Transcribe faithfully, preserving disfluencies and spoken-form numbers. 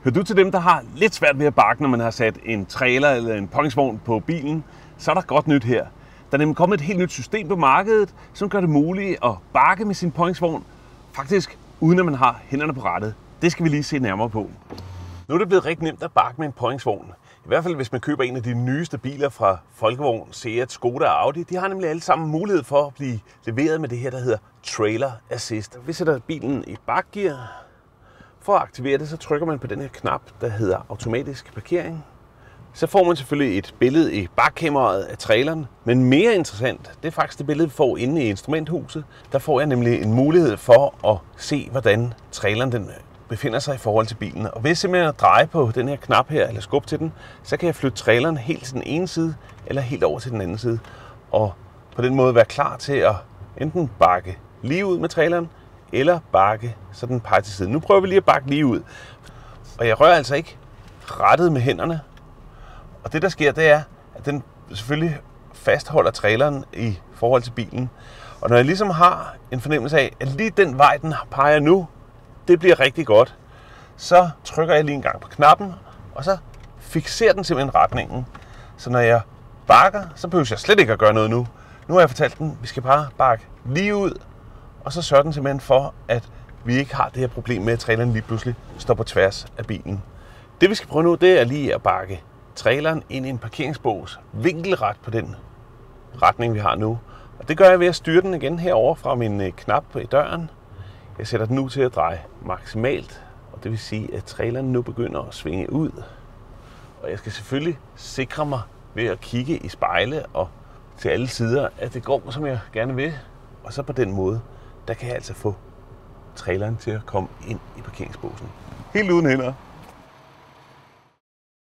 Hører du til dem, der har lidt svært ved at bakke, når man har sat en trailer eller en påhængsvogn på bilen, så er der godt nyt her. Der er nemlig kommet et helt nyt system på markedet, som gør det muligt at bakke med sin påhængsvogn, faktisk uden at man har hænderne på rattet. Det skal vi lige se nærmere på. Nu er det blevet rigtig nemt at bakke med en påhængsvogn. I hvert fald hvis man køber en af de nyeste biler fra Folkevogn, Seat, Skoda og Audi. De har nemlig alle sammen mulighed for at blive leveret med det her, der hedder Trailer Assist. Vi sætter bilen i bakgear. For at aktivere det, så trykker man på den her knap, der hedder automatisk parkering. Så får man selvfølgelig et billede i bakkameraet af traileren. Men mere interessant, det er faktisk det billede, vi får inde i instrumenthuset. Der får jeg nemlig en mulighed for at se, hvordan traileren den befinder sig i forhold til bilen. Og ved simpelthen at dreje på den her knap her, eller skubbe til den, så kan jeg flytte traileren helt til den ene side, eller helt over til den anden side. Og på den måde være klar til at enten bakke lige ud med traileren, eller bakke så den peger til siden. Nu prøver vi lige at bakke lige ud. Og jeg rører altså ikke rettet med hænderne. Og det der sker, det er, at den selvfølgelig fastholder traileren i forhold til bilen. Og når jeg ligesom har en fornemmelse af, at lige den vej, den peger nu, det bliver rigtig godt, så trykker jeg lige en gang på knappen, og så fikserer den simpelthen retningen. Så når jeg bakker, så behøver jeg slet ikke at gøre noget nu. Nu har jeg fortalt den, at vi skal bare bakke lige ud, og så sørger den simpelthen for, at vi ikke har det her problem med, at traileren lige pludselig står på tværs af bilen. Det vi skal prøve nu, det er lige at bakke traileren ind i en parkeringsbås, vinkelret på den retning, vi har nu. Og det gør jeg ved at styre den igen herover fra min knap i døren. Jeg sætter den nu til at dreje maksimalt, og det vil sige, at traileren nu begynder at svinge ud. Og jeg skal selvfølgelig sikre mig ved at kigge i spejle og til alle sider, at det går, som jeg gerne vil. Og så på den måde, der kan jeg altså få traileren til at komme ind i parkeringsbåsen. Helt uden hænder.